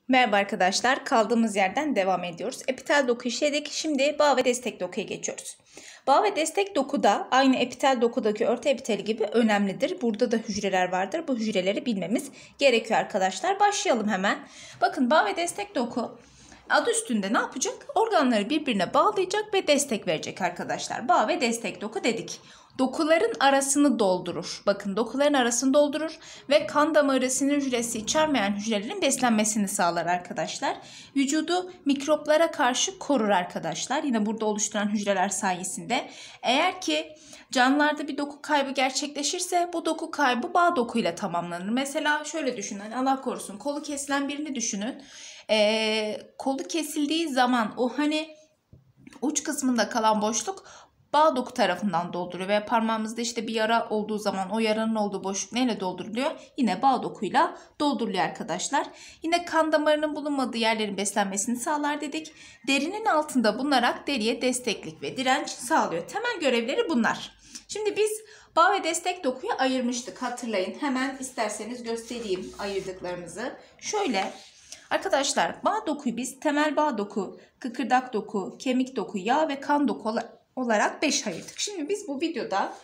Merhaba arkadaşlar, kaldığımız yerden devam ediyoruz. Epitel doku işledik. Şimdi bağ ve destek dokuya geçiyoruz. Bağ ve destek doku da aynı epitel dokudaki örtü epiteli gibi önemlidir. Burada da hücreler vardır. Bu hücreleri bilmemiz gerekiyor arkadaşlar. Başlayalım hemen. Bakın bağ ve destek doku adı üstünde ne yapacak? Organları birbirine bağlayacak ve destek verecek arkadaşlar. Bağ ve destek doku dedik. Dokuların arasını doldurur. Bakın dokuların arasını doldurur ve kan damarı sinir hücresi içermeyen hücrelerin beslenmesini sağlar arkadaşlar. Vücudu mikroplara karşı korur arkadaşlar. Yine burada oluşturan hücreler sayesinde. Eğer ki canlılarda bir doku kaybı gerçekleşirse bu doku kaybı bağ dokuyla tamamlanır. Mesela şöyle düşünün, Allah korusun, kolu kesilen birini düşünün. Kolu kesildiği zaman o uç kısmında kalan boşluk bağ doku tarafından dolduruyor ve parmağımızda işte bir yara olduğu zaman o yaranın olduğu boşluk neyle dolduruluyor? Yine bağ dokuyla dolduruluyor arkadaşlar. Yine kan damarının bulunmadığı yerlerin beslenmesini sağlar dedik. Derinin altında bulunarak deriye desteklik ve direnç sağlıyor. Temel görevleri bunlar. Şimdi biz bağ ve destek dokuyu ayırmıştık, hatırlayın. Hemen isterseniz göstereyim ayırdıklarımızı. Şöyle arkadaşlar, bağ dokuyu biz temel bağ doku, kıkırdak doku, kemik doku, yağ ve kan doku olarak 5 ayırdık. Şimdi biz bu videoda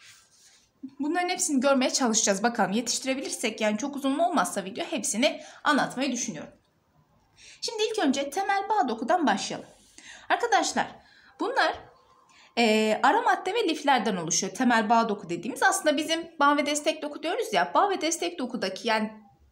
bunların hepsini görmeye çalışacağız. Bakalım yetiştirebilirsek, yani çok uzun olmazsa video, hepsini anlatmayı düşünüyorum. Şimdi ilk önce temel bağ dokudan başlayalım. Arkadaşlar bunlar ara madde ve liflerden oluşuyor. Temel bağ doku dediğimiz aslında bizim bağ ve destek doku diyoruz ya. Bağ ve destek dokudaki yani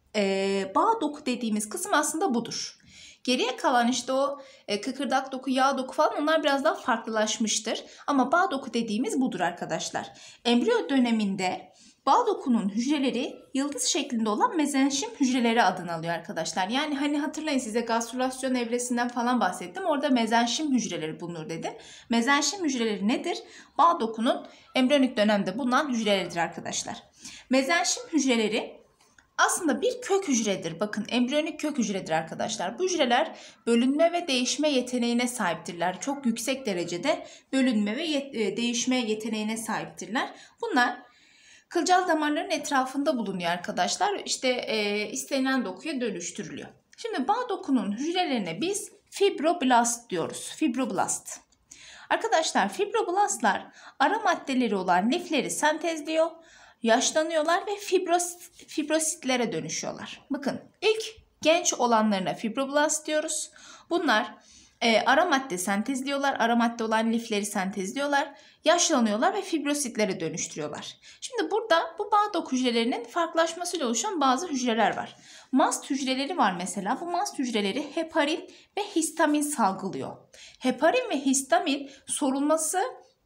bağ doku dediğimiz kısım aslında budur. Geriye kalan işte o kıkırdak doku, yağ doku falan, onlar biraz daha farklılaşmıştır. Ama bağ doku dediğimiz budur arkadaşlar. Embriyo döneminde bağ dokunun hücreleri yıldız şeklinde olan mezenşim hücreleri adını alıyor arkadaşlar. Yani hani hatırlayın, size gastrülasyon evresinden falan bahsettim. Orada mezenşim hücreleri bulunur dedim. Mezenşim hücreleri nedir? Bağ dokunun embriyonik dönemde bulunan hücreleridir arkadaşlar. Mezenşim hücreleri aslında bir kök hücredir. Bakın, embriyonik kök hücredir arkadaşlar. Bu hücreler bölünme ve değişme yeteneğine sahiptirler. Çok yüksek derecede bölünme ve değişme yeteneğine sahiptirler. Bunlar kılcal damarların etrafında bulunuyor arkadaşlar. İşte istenilen dokuya dönüştürülüyor. Şimdi bağ dokunun hücrelerine biz fibroblast diyoruz. Fibroblast. Arkadaşlar fibroblastlar ara maddeleri olan lifleri sentezliyor. Yaşlanıyorlar ve fibrositlere dönüşüyorlar. Bakın, ilk genç olanlarına fibroblast diyoruz. Bunlar ara madde sentezliyorlar. Ara madde olan lifleri sentezliyorlar. Yaşlanıyorlar ve fibrositlere dönüştürüyorlar. Şimdi burada bu bağ doku hücrelerinin farklılaşmasıyla oluşan bazı hücreler var. Mast hücreleri var mesela. Bu mast hücreleri heparin ve histamin salgılıyor. Heparin ve histamin sorulması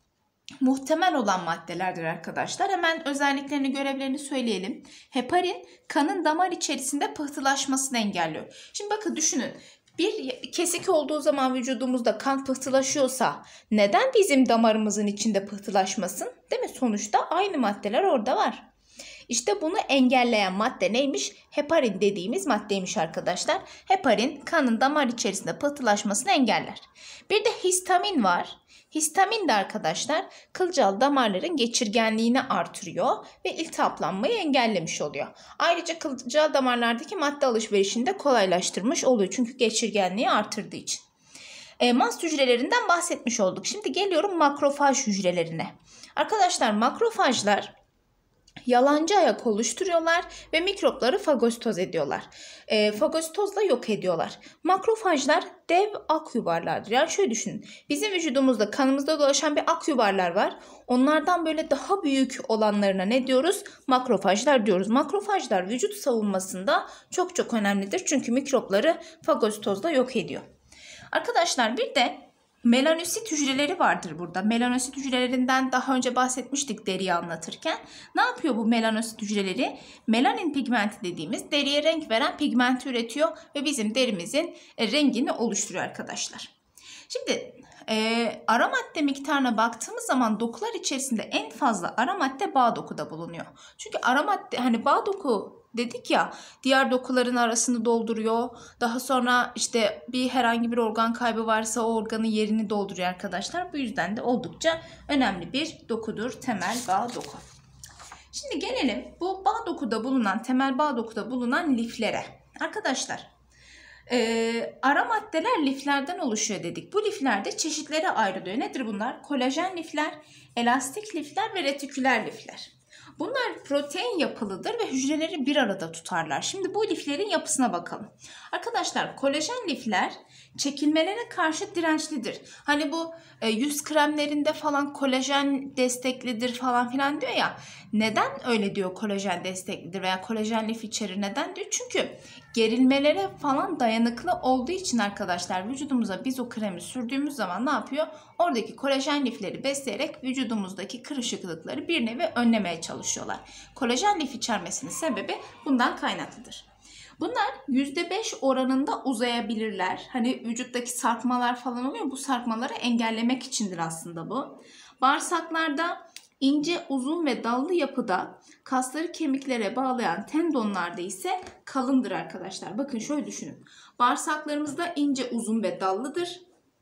muhtemel olan maddelerdir arkadaşlar. Hemen özelliklerini, görevlerini söyleyelim. Heparin kanın damar içerisinde pıhtılaşmasını engelliyor. Şimdi bakın, düşünün. Bir kesik olduğu zaman vücudumuzda kan pıhtılaşıyorsa neden bizim damarımızın içinde pıhtılaşmasın? Değil mi? Sonuçta aynı maddeler orada var. İşte bunu engelleyen madde neymiş? Heparin dediğimiz maddeymiş arkadaşlar. Heparin kanın damar içerisinde pıhtılaşmasını engeller. Bir de histamin var. Histamin de arkadaşlar kılcal damarların geçirgenliğini artırıyor ve iltihaplanmayı engellemiş oluyor. Ayrıca kılcal damarlardaki madde alışverişini de kolaylaştırmış oluyor. Çünkü geçirgenliği artırdığı için. Mast hücrelerinden bahsetmiş olduk. Şimdi geliyorum makrofaj hücrelerine. Arkadaşlar makrofajlar yalancı ayak oluşturuyorlar ve mikropları fagositoz ediyorlar. Fagositozla yok ediyorlar. Makrofajlar dev ak yuvarlardır. Yani şöyle düşünün. Bizim vücudumuzda, kanımızda dolaşan bir ak yuvarlar var. Onlardan böyle daha büyük olanlarına ne diyoruz? Makrofajlar diyoruz. Makrofajlar vücut savunmasında çok çok önemlidir. Çünkü mikropları fagositozla yok ediyor. Arkadaşlar bir de melanosit hücreleri vardır burada. Melanosit hücrelerinden daha önce bahsetmiştik deriyi anlatırken. Ne yapıyor bu melanosit hücreleri? Melanin pigmenti dediğimiz deriye renk veren pigmenti üretiyor ve bizim derimizin rengini oluşturuyor arkadaşlar. Şimdi ara madde miktarına baktığımız zaman dokular içerisinde en fazla ara madde bağ dokuda bulunuyor. Çünkü ara madde, hani bağ doku dedik ya, diğer dokuların arasını dolduruyor. Daha sonra işte herhangi bir organ kaybı varsa o organın yerini dolduruyor arkadaşlar. Bu yüzden de oldukça önemli bir dokudur temel bağ doku. Şimdi gelelim bu bağ dokuda bulunan, temel bağ dokuda bulunan liflere. Arkadaşlar Ara maddeler liflerden oluşuyor dedik. Bu lifler de çeşitlere ayrılıyor. Nedir bunlar? Kolajen lifler, elastik lifler ve retiküler lifler. Bunlar protein yapılıdır ve hücreleri bir arada tutarlar. Şimdi bu liflerin yapısına bakalım. Arkadaşlar kolajen lifler çekilmelere karşı dirençlidir. Hani bu yüz kremlerinde falan kolajen desteklidir falan filan diyor ya. Neden öyle diyor kolajen desteklidir veya kolajen lif içerir? Neden diyor? Çünkü gerilmelere falan dayanıklı olduğu için arkadaşlar vücudumuza biz o kremi sürdüğümüz zaman ne yapıyor? Oradaki kolajen lifleri besleyerek vücudumuzdaki kırışıklıkları bir nevi önlemeye çalışıyorlar. Kolajen lif içermesinin sebebi bundan kaynaklıdır. Bunlar %5 oranında uzayabilirler. Hani vücuttaki sarkmalar falan oluyor. Bu sarkmaları engellemek içindir aslında bu. Bağırsaklarda ince, uzun ve dallı yapıda, kasları kemiklere bağlayan tendonlarda ise kalındır arkadaşlar. Bakın şöyle düşünün. Bağırsaklarımızda ince, uzun ve dallıdır.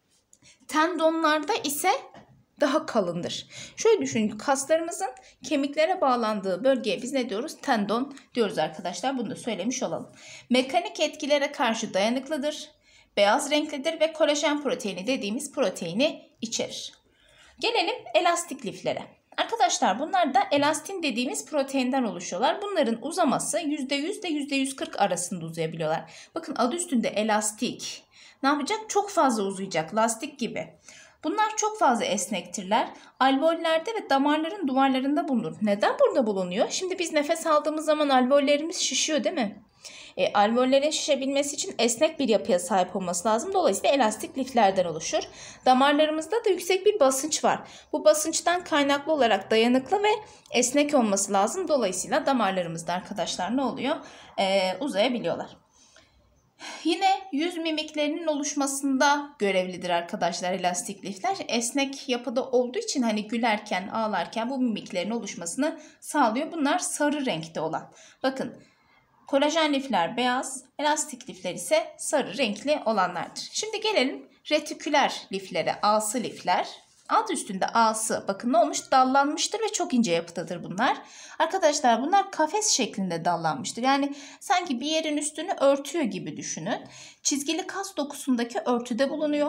Tendonlarda ise daha kalındır. Şöyle düşünün, kaslarımızın kemiklere bağlandığı bölgeye biz ne diyoruz? Tendon diyoruz arkadaşlar. Bunu da söylemiş olalım. Mekanik etkilere karşı dayanıklıdır. Beyaz renklidir ve kolajen proteini dediğimiz proteini içerir. Gelelim elastik liflere. Arkadaşlar bunlar da elastin dediğimiz proteinden oluşuyorlar. Bunların uzaması %100 ile %140 arasında uzayabiliyorlar. Bakın adı üstünde elastik. Ne yapacak? Çok fazla uzayacak. Lastik gibi. Bunlar çok fazla esnektirler. Alveollerde ve damarların duvarlarında bulunur. Neden burada bulunuyor? Şimdi biz nefes aldığımız zaman alveollerimiz şişiyor değil mi? Alveollerin şişebilmesi için esnek bir yapıya sahip olması lazım. Dolayısıyla elastik liflerden oluşur. Damarlarımızda da yüksek bir basınç var. Bu basınçtan kaynaklı olarak dayanıklı ve esnek olması lazım. Dolayısıyla damarlarımızda arkadaşlar ne oluyor? Uzayabiliyorlar. Yine yüz mimiklerinin oluşmasında görevlidir arkadaşlar elastik lifler. Esnek yapıda olduğu için hani gülerken, ağlarken bu mimiklerin oluşmasını sağlıyor. Bunlar sarı renkte olan. Bakın kolajen lifler beyaz, elastik lifler ise sarı renkli olanlardır. Şimdi gelelim retiküler liflere, ağsı lifler. Adı üstünde ağsı. Bakın ne olmuş? Dallanmıştır ve çok ince yapıdadır bunlar. Arkadaşlar bunlar kafes şeklinde dallanmıştır. Yani sanki bir yerin üstünü örtüyor gibi düşünün. Çizgili kas dokusundaki örtüde bulunuyor.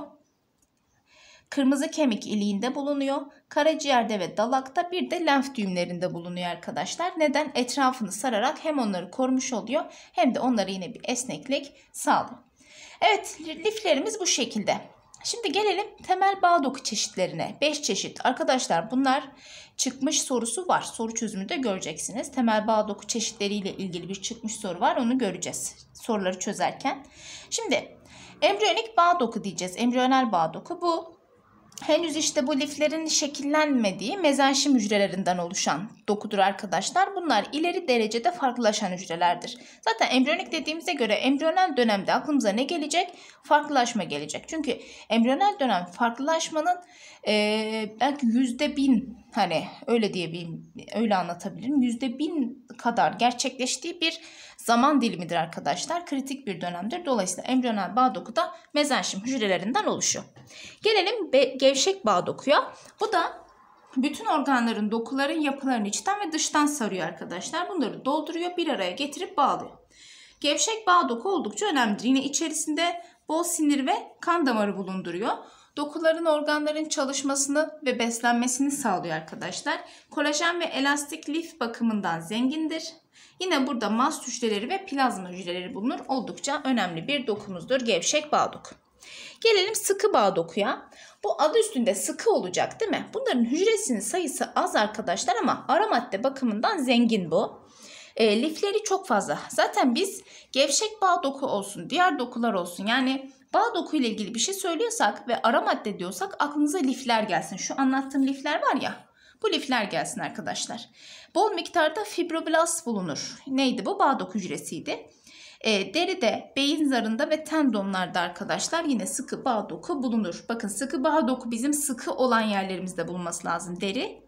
Kırmızı kemik iliğinde bulunuyor. Karaciğerde ve dalakta bir de lenf düğümlerinde bulunuyor arkadaşlar. Neden? Etrafını sararak hem onları korumuş oluyor hem de onlara yine bir esneklik sağlıyor. Evet, liflerimiz bu şekilde. Şimdi gelelim temel bağ doku çeşitlerine. 5 çeşit. Arkadaşlar bunlar çıkmış sorusu var. Soru çözümünde göreceksiniz. Temel bağ doku çeşitleriyle ilgili bir çıkmış soru var. Onu göreceğiz soruları çözerken. Şimdi embriyonik bağ doku diyeceğiz. Embriyonel bağ doku bu. Henüz işte bu liflerin şekillenmediği mezenşim hücrelerinden oluşan dokudur arkadaşlar. Bunlar ileri derecede farklılaşan hücrelerdir. Zaten embriyonik dediğimize göre embriyonel dönemde aklımıza ne gelecek? Farklılaşma gelecek. Çünkü embriyonel dönem farklılaşmanın belki %1000 hani öyle anlatabilirim. %1000 kadar gerçekleştiği bir zaman dilimidir arkadaşlar. Kritik bir dönemdir. Dolayısıyla embriyonel bağ doku da mezenşim hücrelerinden oluşuyor. Gelelim gevşek bağ dokuya. Bu da bütün organların, dokuların yapılarını içten ve dıştan sarıyor arkadaşlar. Bunları dolduruyor, bir araya getirip bağlıyor. Gevşek bağ doku oldukça önemlidir. Yine içerisinde bol sinir ve kan damarı bulunduruyor. Dokuların, organların çalışmasını ve beslenmesini sağlıyor arkadaşlar. Kolajen ve elastik lif bakımından zengindir. Yine burada mast hücreleri ve plazma hücreleri bulunur. Oldukça önemli bir dokumuzdur gevşek bağ doku. Gelelim sıkı bağ dokuya. Bu adı üstünde sıkı olacak değil mi? Bunların hücresinin sayısı az arkadaşlar ama ara madde bakımından zengin bu. Lifleri çok fazla. Zaten biz gevşek bağ doku olsun, diğer dokular olsun. Yani bağ doku ile ilgili bir şey söylüyorsak ve ara madde diyorsak aklınıza lifler gelsin. Şu anlattığım lifler var ya. Bu lifler gelsin arkadaşlar. Bol miktarda fibroblast bulunur. Neydi bu? Bağ doku hücresiydi. Deride, beyin zarında ve tendonlarda arkadaşlar yine sıkı bağ doku bulunur. Bakın sıkı bağ doku bizim sıkı olan yerlerimizde bulunması lazım. Deri,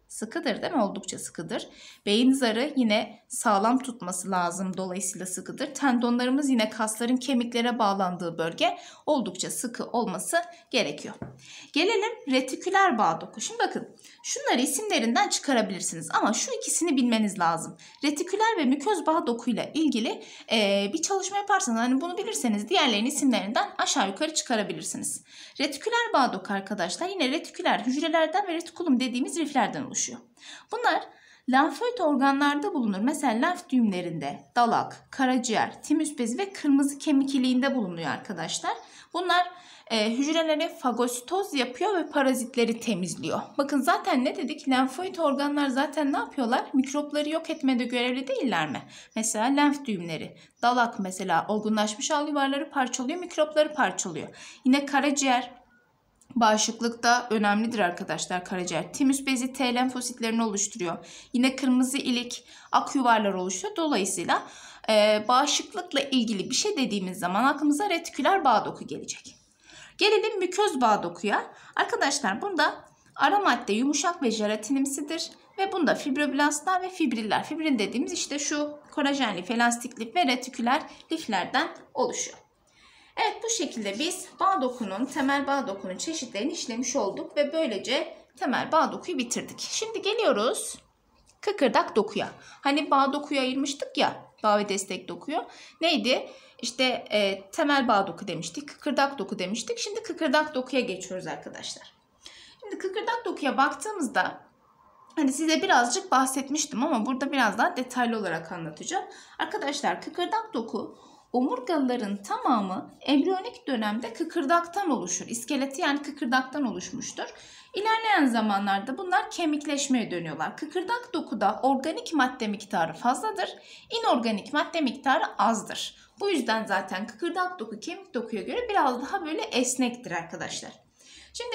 Sıkıdır değil mi? Oldukça sıkıdır. Beyin zarı yine sağlam tutması lazım. Dolayısıyla sıkıdır. Tendonlarımız yine kasların kemiklere bağlandığı bölge oldukça sıkı olması gerekiyor. Gelelim retiküler bağ doku. Şimdi bakın şunları isimlerinden çıkarabilirsiniz ama şu ikisini bilmeniz lazım. Retiküler ve müköz bağ dokuyla ilgili bir çalışma yaparsanız hani bunu bilirseniz diğerlerinin isimlerinden aşağı yukarı çıkarabilirsiniz. Retiküler bağ doku arkadaşlar yine retiküler hücrelerden ve retikulum dediğimiz liflerden oluşuyor. Bunlar lenfoid organlarda bulunur. Mesela lenf düğümlerinde, dalak, karaciğer, timüs bezi ve kırmızı kemik iliğinde bulunuyor arkadaşlar. Bunlar hücreleri fagositoz yapıyor ve parazitleri temizliyor. Bakın zaten ne dedik? Lenfoid organlar zaten ne yapıyorlar? Mikropları yok etmede görevli değiller mi? Mesela lenf düğümleri, dalak mesela olgunlaşmış al yuvarları parçalıyor, mikropları parçalıyor. Yine karaciğer, bağışıklıkta önemlidir arkadaşlar karaciğer. Timüs bezi T lenfositlerini oluşturuyor. Yine kırmızı ilik, ak yuvarlar oluşuyor. Dolayısıyla bağışıklıkla ilgili bir şey dediğimiz zaman aklımıza retiküler bağ doku gelecek. Gelelim müköz bağ dokuya. Arkadaşlar bunda ara madde yumuşak ve jelatinimsidir. Ve bunda fibroblastlar ve fibriller. Fibril dediğimiz işte şu kolajen lif, elastik lif ve retiküler liflerden oluşuyor. Evet bu şekilde biz bağ dokunun, temel bağ dokunun çeşitlerini işlemiş olduk ve böylece temel bağ dokuyu bitirdik. Şimdi geliyoruz kıkırdak dokuya. Hani bağ dokuyu ayırmıştık ya, bağ ve destek dokuyu. Neydi? İşte temel bağ doku demiştik, kıkırdak doku demiştik. Şimdi kıkırdak dokuya geçiyoruz arkadaşlar. Şimdi kıkırdak dokuya baktığımızda hani size birazcık bahsetmiştim ama burada biraz daha detaylı olarak anlatacağım. Arkadaşlar kıkırdak doku omurgalıların tamamı embriyonik dönemde kıkırdaktan oluşur. İskeleti yani kıkırdaktan oluşmuştur. İlerleyen zamanlarda bunlar kemikleşmeye dönüyorlar. Kıkırdak dokuda organik madde miktarı fazladır. İnorganik madde miktarı azdır. Bu yüzden zaten kıkırdak doku kemik dokuya göre biraz daha böyle esnektir arkadaşlar. Şimdi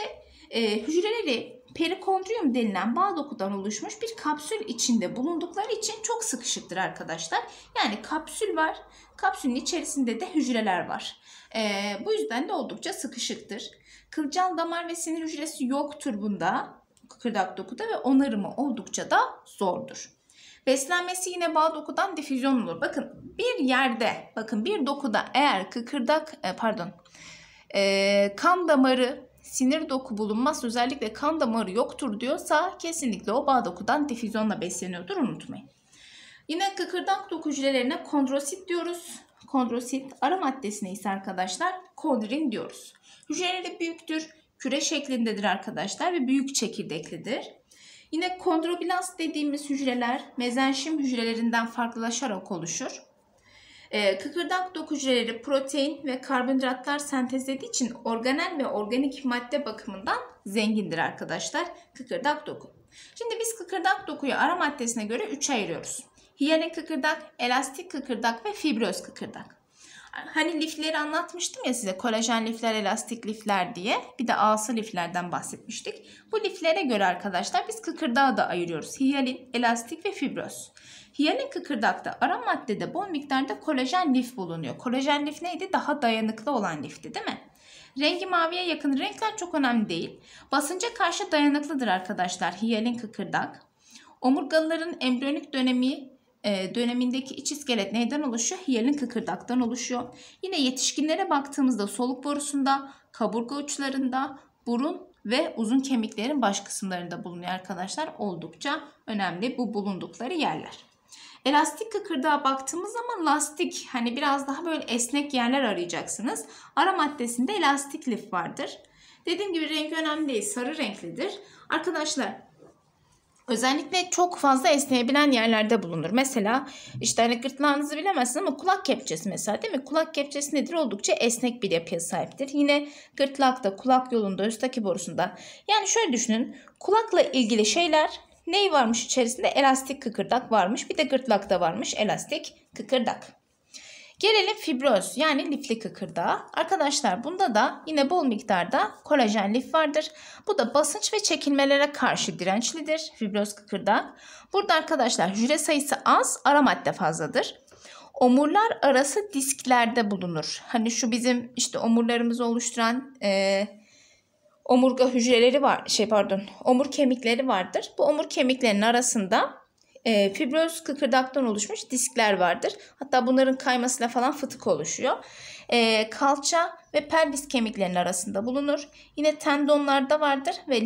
hücreleri perikondriyum denilen bağ dokudan oluşmuş bir kapsül içinde bulundukları için çok sıkışıktır arkadaşlar. Yani kapsül var. Kapsülün içerisinde de hücreler var. Bu yüzden de oldukça sıkışıktır. Kılcal damar ve sinir hücresi yoktur bunda. Kıkırdak dokuda ve onarımı oldukça da zordur. Beslenmesi yine bağ dokudan difüzyon olur. Bakın bir yerde, bakın bir dokuda eğer kan damarı, sinir doku bulunmaz, özellikle kan damarı yoktur diyorsa kesinlikle o bağ dokudan difüzyonla besleniyordur, unutmayın. Yine kıkırdak doku hücrelerine kondrosit diyoruz. Kondrosit ara maddesine ise arkadaşlar kondrin diyoruz. Hücreleri büyüktür, küre şeklindedir arkadaşlar ve büyük çekirdeklidir. Yine kondroblast dediğimiz hücreler mezenşim hücrelerinden farklılaşarak oluşur. Kıkırdak doku hücreleri protein ve karbonhidratlar sentezlediği için organel ve organik madde bakımından zengindir arkadaşlar kıkırdak doku. Şimdi biz kıkırdak dokuyu ara maddesine göre 3'e ayırıyoruz. Hiyalin kıkırdak, elastik kıkırdak ve fibroz kıkırdak. Hani lifleri anlatmıştım ya size, kolajen lifler, elastik lifler diye. Bir de ağsı liflerden bahsetmiştik. Bu liflere göre arkadaşlar biz kıkırdağı da ayırıyoruz. Hiyalin, elastik ve fibroz. Hiyalin kıkırdakta ara maddede bol miktarda kolajen lif bulunuyor. Kolajen lif neydi? Daha dayanıklı olan lifti değil mi? Rengi maviye yakın. Renkler çok önemli değil. Basınca karşı dayanıklıdır arkadaşlar hiyalin kıkırdak. Omurgalıların embriyonik dönemindeki iç iskelet neyden oluşuyor? Hiyalin kıkırdaktan oluşuyor. Yine yetişkinlere baktığımızda soluk borusunda, kaburga uçlarında, burun ve uzun kemiklerin baş kısımlarında bulunuyor arkadaşlar. Oldukça önemli bu bulundukları yerler. Elastik kıkırdağa baktığımız zaman lastik, hani biraz daha böyle esnek yerler arayacaksınız. Ara maddesinde elastik lif vardır. Dediğim gibi rengi önemli değil, sarı renklidir. Arkadaşlar özellikle çok fazla esneyebilen yerlerde bulunur. Mesela işte hani gırtlağınızı bilemezsiniz ama kulak kepçesi mesela, değil mi? Kulak kepçesi nedir? Oldukça esnek bir yapıya sahiptir. Yine gırtlakta, kulak yolunda, üstteki borusunda. Yani şöyle düşünün. Kulakla ilgili şeyler ne varmış içerisinde? Elastik kıkırdak varmış. Bir de gırtlakta varmış elastik kıkırdak. Gelelim fibroz yani lifli kıkırdağa. Arkadaşlar bunda da yine bol miktarda kolajen lif vardır. Bu da basınç ve çekilmelere karşı dirençlidir fibroz kıkırdak. Burada arkadaşlar hücre sayısı az, ara madde fazladır. Omurlar arası disklerde bulunur. Hani şu bizim işte omurlarımızı oluşturan omurga hücreleri var, omur kemikleri vardır. Bu omur kemiklerinin arasında fibroz kıkırdaktan oluşmuş diskler vardır. Hatta bunların kaymasıyla falan fıtık oluşuyor. Kalça ve pelvis kemiklerinin arasında bulunur. Yine tendonlarda vardır ve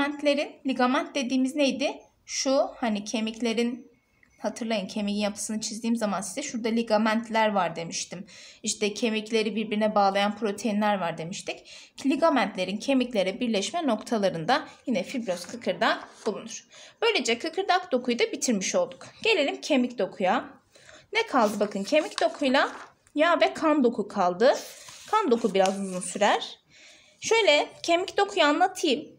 ligament dediğimiz neydi? Şu hani kemiklerin, hatırlayın kemiğin yapısını çizdiğim zaman size şurada ligamentler var demiştim. İşte kemikleri birbirine bağlayan proteinler var demiştik. Ligamentlerin kemiklere birleşme noktalarında yine fibroz kıkırdak bulunur. Böylece kıkırdak dokuyu da bitirmiş olduk. Gelelim kemik dokuya. Ne kaldı bakın, kemik dokuyla yağ ve kan doku kaldı. Kan doku biraz uzun sürer. Şöyle kemik dokuyu anlatayım.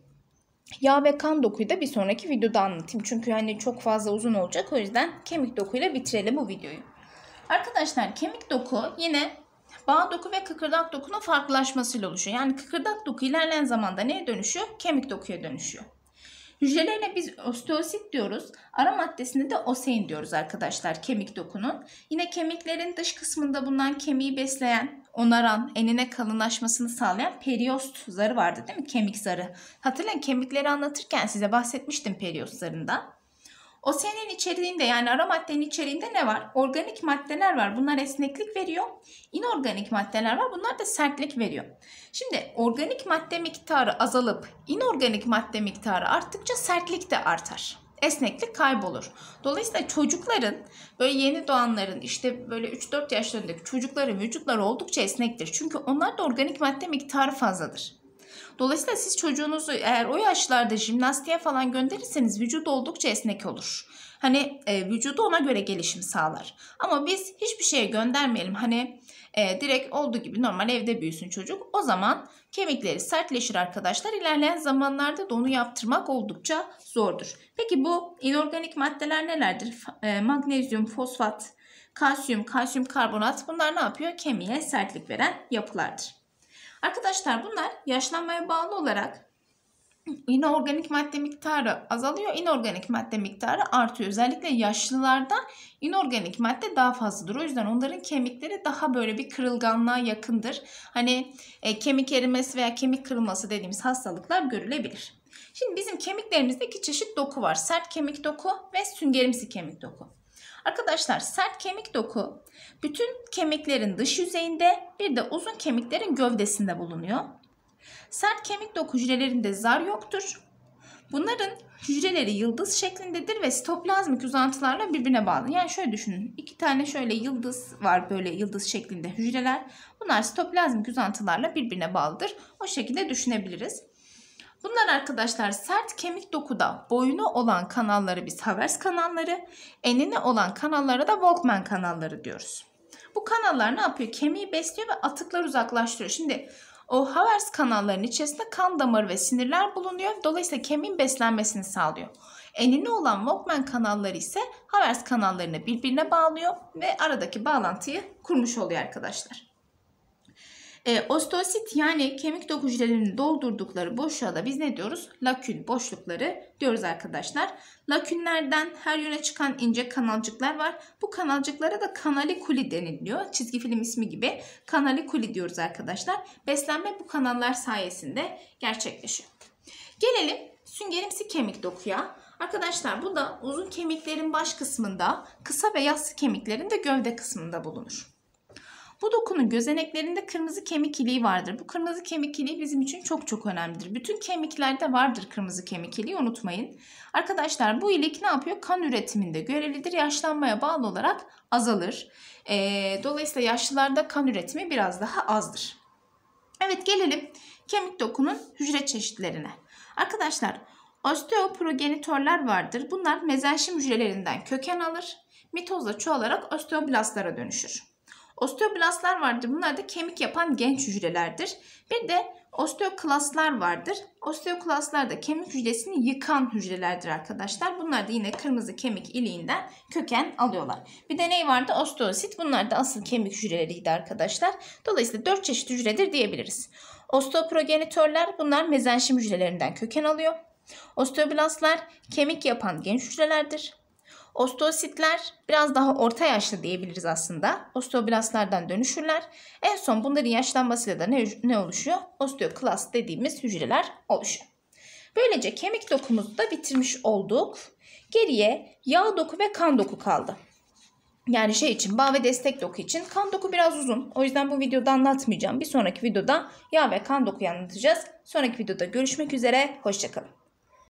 Yağ ve kan dokuyu da bir sonraki videoda anlatayım. Çünkü hani çok fazla uzun olacak. O yüzden kemik dokuyla bitirelim bu videoyu. Arkadaşlar kemik doku yine bağ doku ve kıkırdak dokunun farklılaşmasıyla oluşuyor. Yani kıkırdak doku ilerleyen zamanda neye dönüşüyor? Kemik dokuya dönüşüyor. Hücrelerine biz osteosit diyoruz. Ara maddesinde de osein diyoruz arkadaşlar kemik dokunun. Yine kemiklerin dış kısmında bulunan kemiği besleyen, onaran, enine kalınlaşmasını sağlayan periost zarı vardı değil mi? Kemik zarı. Hatırlayın kemikleri anlatırken size bahsetmiştim periost zarından. Oseinin içeriğinde yani ara maddenin içeriğinde ne var? Organik maddeler var. Bunlar esneklik veriyor. İnorganik maddeler var. Bunlar da sertlik veriyor. Şimdi organik madde miktarı azalıp inorganik madde miktarı arttıkça sertlik de artar. Esneklik kaybolur. Dolayısıyla çocukların, böyle yeni doğanların, işte böyle 3-4 yaşlarındaki çocukların vücutları oldukça esnektir. Çünkü onlarda organik madde miktarı fazladır. Dolayısıyla siz çocuğunuzu eğer o yaşlarda jimnastiğe falan gönderirseniz vücudu oldukça esnek olur. Hani vücudu ona göre gelişim sağlar. Ama biz hiçbir şeye göndermeyelim. Hani direkt olduğu gibi normal evde büyüsün çocuk. O zaman kemikleri sertleşir arkadaşlar. İlerleyen zamanlarda da onu yaptırmak oldukça zordur. Peki bu inorganik maddeler nelerdir? Magnezyum, fosfat, kalsiyum, kalsiyum karbonat, bunlar ne yapıyor? Kemiğe sertlik veren yapılardır. Arkadaşlar bunlar yaşlanmaya bağlı olarak inorganik madde miktarı azalıyor, inorganik madde miktarı artıyor. Özellikle yaşlılarda inorganik madde daha fazladır. O yüzden onların kemikleri daha böyle bir kırılganlığa yakındır. Hani kemik erimesi veya kemik kırılması dediğimiz hastalıklar görülebilir. Şimdi bizim kemiklerimizde iki çeşit doku var. Sert kemik doku ve süngerimsi kemik doku. Arkadaşlar sert kemik doku bütün kemiklerin dış yüzeyinde, bir de uzun kemiklerin gövdesinde bulunuyor. Sert kemik doku hücrelerinde zar yoktur. Bunların hücreleri yıldız şeklindedir ve sitoplazmik uzantılarla birbirine bağlı. Yani şöyle düşünün. İki tane şöyle yıldız var, böyle yıldız şeklinde hücreler. Bunlar sitoplazmik uzantılarla birbirine bağlıdır. O şekilde düşünebiliriz. Bunlar arkadaşlar sert kemik dokuda boynu olan kanalları biz Havers kanalları, enine olan kanallara da Volkmann kanalları diyoruz. Bu kanallar ne yapıyor? Kemiği besliyor ve atıkları uzaklaştırıyor. Şimdi o Havers kanallarının içerisinde kan damarı ve sinirler bulunuyor. Dolayısıyla kemiğin beslenmesini sağlıyor. Enine olan Volkmann kanalları ise Havers kanallarını birbirine bağlıyor ve aradaki bağlantıyı kurmuş oluyor arkadaşlar. Osteosit yani kemik doku hücrelerinin doldurdukları boşluğa da biz ne diyoruz? Lakün, boşlukları diyoruz arkadaşlar. Lakünlerden her yöne çıkan ince kanalcıklar var. Bu kanalcıklara da kanalikuli deniliyor. Çizgi film ismi gibi kanalikuli diyoruz arkadaşlar. Beslenme bu kanallar sayesinde gerçekleşiyor. Gelelim süngerimsi kemik dokuya. Arkadaşlar bu da uzun kemiklerin baş kısmında, kısa ve yassı kemiklerin de gövde kısmında bulunur. Bu dokunun gözeneklerinde kırmızı kemik iliği vardır. Bu kırmızı kemik iliği bizim için çok önemlidir. Bütün kemiklerde vardır kırmızı kemik iliği, unutmayın. Arkadaşlar bu ilik ne yapıyor? Kan üretiminde görevlidir. Yaşlanmaya bağlı olarak azalır. Dolayısıyla yaşlılarda kan üretimi biraz daha azdır. Evet, gelelim kemik dokunun hücre çeşitlerine. Arkadaşlar osteoprogenitörler vardır. Bunlar mezenşim hücrelerinden köken alır. Mitozla çoğalarak osteoblastlara dönüşür. Osteoblastlar vardır. Bunlar da kemik yapan genç hücrelerdir. Bir de osteoklastlar vardır. Osteoklastlar da kemik hücresini yıkan hücrelerdir arkadaşlar. Bunlar da yine kırmızı kemik iliğinden köken alıyorlar. Bir de ne vardı? Osteosit. Bunlar da asıl kemik hücreleriydi arkadaşlar. Dolayısıyla 4 çeşit hücredir diyebiliriz. Osteoprogenitörler, bunlar mezenşim hücrelerinden köken alıyor. Osteoblastlar kemik yapan genç hücrelerdir. Osteositler biraz daha orta yaşlı diyebiliriz aslında. Osteoblastlardan dönüşürler. En son bunların yaşlanmasıyla da ne oluşuyor? Osteoklast dediğimiz hücreler oluşuyor. Böylece kemik dokumuzu da bitirmiş olduk. Geriye yağ doku ve kan doku kaldı. Yani bağ ve destek doku için. Kan doku biraz uzun. O yüzden bu videoda anlatmayacağım. Bir sonraki videoda yağ ve kan dokuyu anlatacağız. Sonraki videoda görüşmek üzere. Hoşça kalın.